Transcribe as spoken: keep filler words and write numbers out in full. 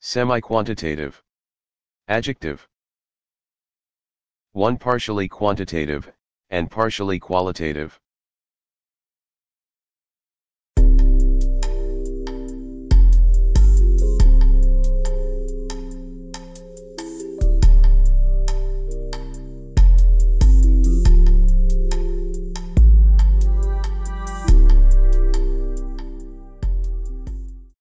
Semiquantitative. Adjective. one Partially quantitative, and partially qualitative.